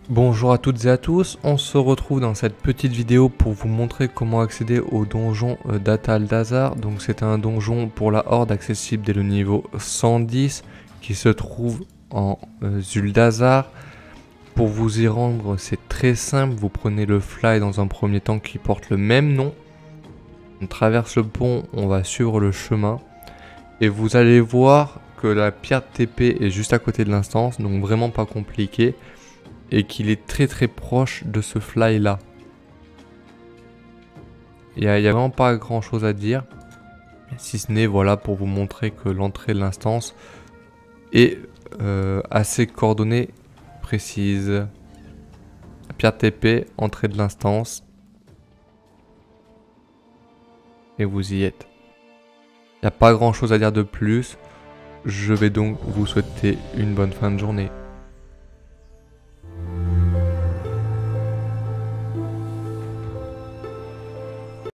Bonjour à toutes et à tous, on se retrouve dans cette petite vidéo pour vous montrer comment accéder au donjon d'Ata Aldazar. Donc c'est un donjon pour la Horde accessible dès le niveau 110 qui se trouve en Zuldazar. Pour vous y rendre, c'est très simple, vous prenez le fly dans un premier temps qui porte le même nom. On traverse le pont, on va suivre le chemin et vous allez voir que la pierre de TP est juste à côté de l'instance, donc vraiment pas compliqué. Et qu'il est très proche de ce fly là. Il y a vraiment pas grand chose à dire. Si ce n'est voilà pour vous montrer que l'entrée de l'instance est assez coordonnée précise. Pierre TP, entrée de l'instance. Et vous y êtes. Il n'y a pas grand chose à dire de plus. Je vais donc vous souhaiter une bonne fin de journée.